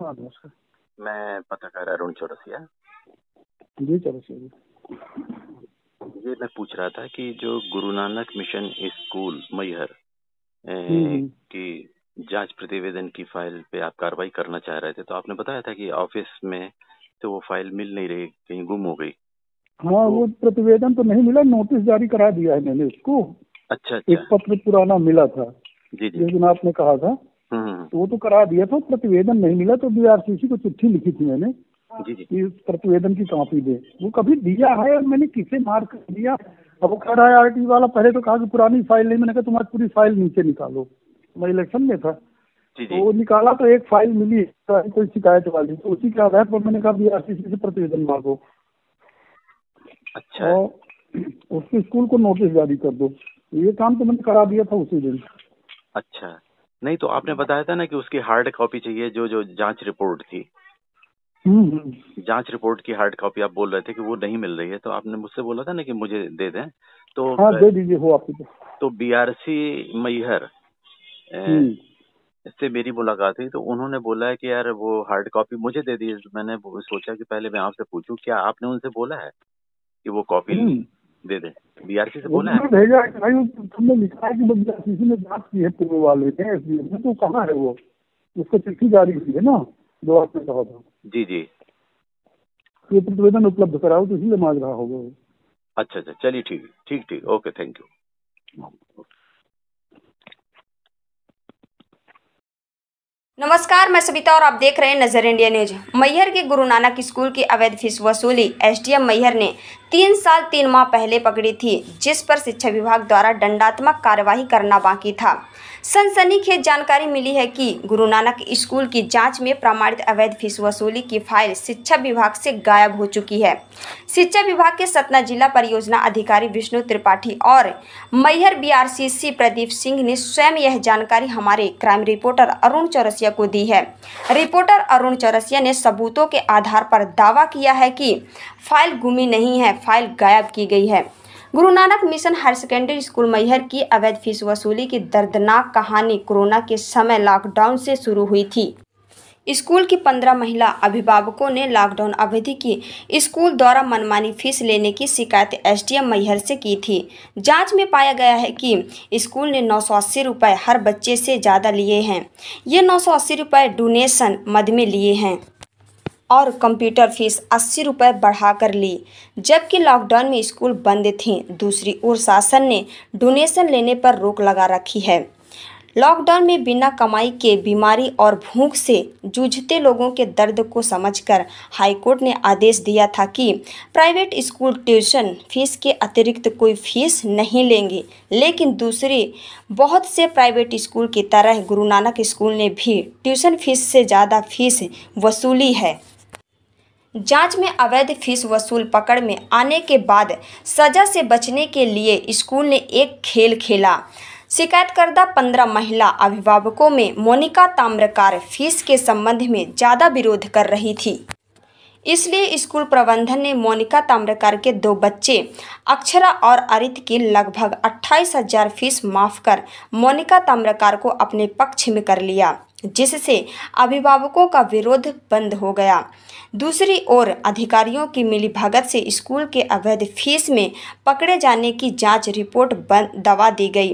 हाँ नमस्कार। मैं पत्रकार अरुण चौरसिया। जी चौरसिया जी। ये मैं पूछ रहा था कि जो Guru Nanak mission school Maihar hmm. की जांच प्रतिवेदन की फाइल पे आप कार्रवाई करना चाह रहे थे, तो आपने बताया था कि ऑफिस में तो वो फाइल मिल नहीं रही, कहीं गुम हो गई। हाँ तो वो प्रतिवेदन तो नहीं मिला, नोटिस जारी करा दिया है मैंने उसको। अच्छा अच्छा। एक पत्र पुराना मिला था जी जी। जिस दिन आपने कहा था, तो वो तो करा दिया था, प्रतिवेदन नहीं मिला। तो बीआरसीसी को चिट्ठी लिखी थी मैंने जी जी। कि प्रतिवेदन की कॉपी दे। वो कभी दिया है और मैंने किसे मार्क कर दिया। अब वो कह रहा है आरटी वाला, पहले तो कहा कि पुरानी फाइल नहीं। मैंने कहा तुम्हारी पूरी फाइल नीचे निकालो। मैं इलेक्शन में था जी तो जी। वो निकाला तो एक फाइल मिली कोई शिकायत वाली, तो उसी के आधार पर मैंने कहा बीआरसीसी से प्रतिवेदन मांगो अच्छा और उसके स्कूल को नोटिस जारी कर दो। ये काम तो मैंने करा दिया था उसी दिन। अच्छा। नहीं तो आपने बताया था ना कि उसकी हार्ड कॉपी चाहिए, जो जो जांच रिपोर्ट थी। जांच रिपोर्ट की हार्ड कॉपी आप बोल रहे थे कि वो नहीं मिल रही है, तो आपने मुझसे बोला था ना कि मुझे दे दें। तो हाँ दे दीजिए, हो आपको तो बीआरसी मैहर से मेरी मुलाकात हुई, तो उन्होंने बोला है कि यार वो हार्ड कॉपी मुझे दे दी। मैंने सोचा कि पहले मैं आपसे पूछूं, क्या आपने उनसे बोला है कि वो कॉपी दे दें? बीआरसी से वो बोला तो है? मैं भेजा है कि भाई तुमने लिखा है कि बीआरसीसी ने जांच की है पूर्व वाले ने, एसडीएम ने, तो कहाँ है वो? उसको चिट्ठी जारी की है ना जो आपने कहा था। जी जी। ये प्रतिवेदन उपलब्ध कराओ, तो इसलिए मांग रहा होगा वो। अच्छा अच्छा, चलिए ठीक ठीक ठीक, ओके, थैंक यू। नमस्कार, मैं सविता और आप देख रहे हैं नजर इंडिया न्यूज। मैहर के गुरु नानक स्कूल की अवैध फीस वसूली एसडीएम मैहर ने 3 साल 3 माह पहले पकड़ी थी, जिस पर शिक्षा विभाग द्वारा दंडात्मक कार्यवाही करना बाकी था। सनसनीखेज जानकारी मिली है कि गुरु नानक स्कूल की जांच में प्रमाणित अवैध फीस वसूली की फाइल शिक्षा विभाग से गायब हो चुकी है। शिक्षा विभाग के सतना जिला परियोजना अधिकारी विष्णु त्रिपाठी और मैहर बीआरसीसी प्रदीप सिंह ने स्वयं यह जानकारी हमारे क्राइम रिपोर्टर अरुण चौरसिया को दी है। रिपोर्टर अरुण चौरसिया ने सबूतों के आधार पर दावा किया है कि फाइल गुमी नहीं है, फाइल गायब की गई है। Guru Nanak mission higher secondary school Maihar की अवैध फीस वसूली की दर्दनाक कहानी कोरोना के समय लॉकडाउन से शुरू हुई थी। स्कूल की 15 महिला अभिभावकों ने लॉकडाउन अवधि की स्कूल द्वारा मनमानी फीस लेने की शिकायत एसडीएम मैहर से की थी। जांच में पाया गया है कि स्कूल ने 980 रुपये हर बच्चे से ज़्यादा लिए हैं। ये 980 रुपये डोनेशन मद में लिए हैं और कंप्यूटर फीस 80 रुपये बढ़ाकर ली, जबकि लॉकडाउन में स्कूल बंद थी। दूसरी ओर शासन ने डोनेशन लेने पर रोक लगा रखी है। लॉकडाउन में बिना कमाई के बीमारी और भूख से जूझते लोगों के दर्द को समझकर हाईकोर्ट ने आदेश दिया था कि प्राइवेट स्कूल ट्यूशन फीस के अतिरिक्त कोई फीस नहीं लेंगे, लेकिन दूसरी बहुत से प्राइवेट स्कूल की तरह गुरु नानक स्कूल ने भी ट्यूशन फीस से ज़्यादा फीस वसूली है। जांच में अवैध फीस वसूल पकड़ में आने के बाद सजा से बचने के लिए स्कूल ने एक खेल खेला। शिकायतकर्ता 15 महिला अभिभावकों में मोनिका ताम्रकार फीस के संबंध में ज़्यादा विरोध कर रही थी। इसलिए स्कूल प्रबंधन ने मोनिका ताम्रकार के 2 बच्चे अक्षरा और अरित की लगभग 28,000 फीस माफ कर मोनिका ताम्रकार को अपने पक्ष में कर लिया, जिससे अभिभावकों का विरोध बंद हो गया। दूसरी ओर अधिकारियों की मिलीभगत से स्कूल के अवैध फीस में पकड़े जाने की जांच रिपोर्ट दबा दी गई।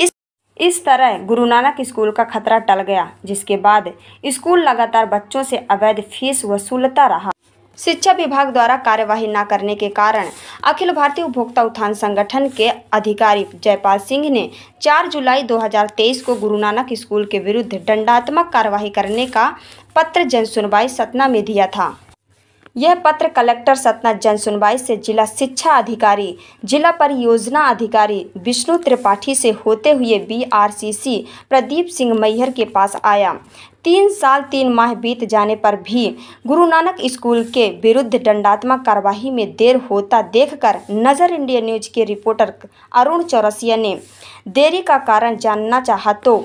इस तरह गुरु नानक स्कूल का खतरा टल गया, जिसके बाद स्कूल लगातार बच्चों से अवैध फीस वसूलता रहा। शिक्षा विभाग द्वारा कार्यवाही न करने के कारण अखिल भारतीय उपभोक्ता उत्थान संगठन के अधिकारी जयपाल सिंह ने 4 जुलाई 2023 को गुरु नानक स्कूल के विरुद्ध दंडात्मक कार्यवाही करने का पत्र जनसुनवाई सतना में दिया था। यह पत्र कलेक्टर सतना जनसुनवाई से जिला शिक्षा अधिकारी, जिला परियोजना अधिकारी विष्णु त्रिपाठी से होते हुए बीआरसीसी प्रदीप सिंह मैहर के पास आया। 3 साल 3 माह बीत जाने पर भी गुरु नानक स्कूल के विरुद्ध दंडात्मक कार्यवाही में देर होता देखकर नजर इंडिया न्यूज के रिपोर्टर अरुण चौरसिया ने देरी का कारण जानना चाहा तो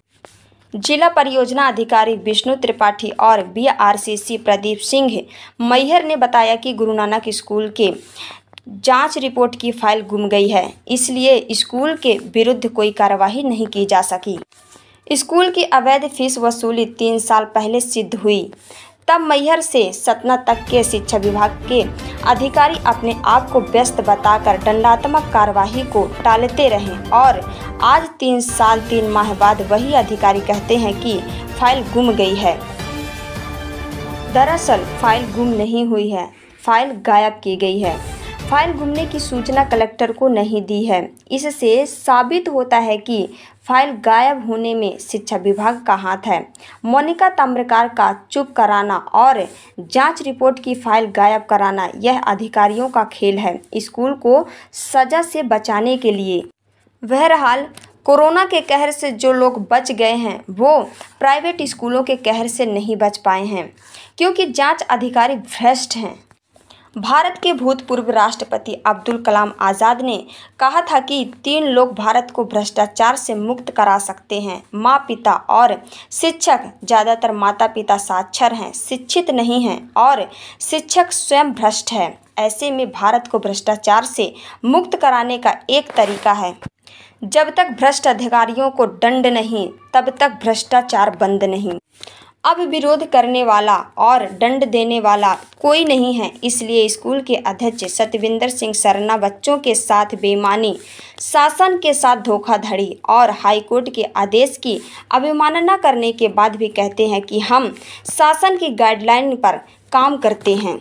जिला परियोजना अधिकारी विष्णु त्रिपाठी और बीआरसीसी प्रदीप सिंह मैहर ने बताया कि गुरु नानक स्कूल के जांच रिपोर्ट की फाइल गुम गई है, इसलिए स्कूल के विरुद्ध कोई कार्रवाई नहीं की जा सकी। स्कूल की अवैध फीस वसूली 3 साल पहले सिद्ध हुई। तब मैहर से सतना तक के शिक्षा विभाग के अधिकारी अपने आप को व्यस्त बताकर दंडात्मक कार्यवाही को टालते रहे और आज 3 साल 3 माह बाद वही अधिकारी कहते हैं कि फाइल गुम गई है। दरअसल फाइल गुम नहीं हुई है, फाइल गायब की गई है। फाइल गुमने की सूचना कलेक्टर को नहीं दी है। इससे साबित होता है कि फाइल गायब होने में शिक्षा विभाग का हाथ है। मोनिका ताम्रकार का चुप कराना और जांच रिपोर्ट की फाइल गायब कराना यह अधिकारियों का खेल है, स्कूल को सजा से बचाने के लिए। बहरहाल कोरोना के कहर से जो लोग बच गए हैं वो प्राइवेट स्कूलों के कहर से नहीं बच पाए हैं, क्योंकि जांच अधिकारी भ्रष्ट हैं। भारत के भूतपूर्व राष्ट्रपति अब्दुल कलाम आज़ाद ने कहा था कि 3 लोग भारत को भ्रष्टाचार से मुक्त करा सकते हैं, माँ पिता और शिक्षक। ज़्यादातर माता पिता साक्षर हैं, शिक्षित नहीं हैं और शिक्षक स्वयं भ्रष्ट है। ऐसे में भारत को भ्रष्टाचार से मुक्त कराने का एक तरीका है, जब तक भ्रष्ट अधिकारियों को दंड नहीं तब तक भ्रष्टाचार बंद नहीं। अब विरोध करने वाला और दंड देने वाला कोई नहीं है, इसलिए स्कूल के अध्यक्ष सतविंदर सिंह सरना बच्चों के साथ बेईमानी, शासन के साथ धोखाधड़ी और हाईकोर्ट के आदेश की अवमानना करने के बाद भी कहते हैं कि हम शासन की गाइडलाइन पर काम करते हैं।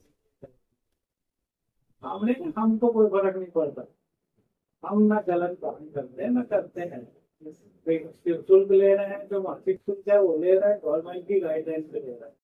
हमको कोई फर्क नहीं पड़ता, हम ना गलत काम करते हैं ना करते हैं। शुल्क ले रहे हैं, जो मासिक शुल्क है वो ले रहे हैं, गवर्नमेंट की गाइडलाइन पे ले रहे हैं।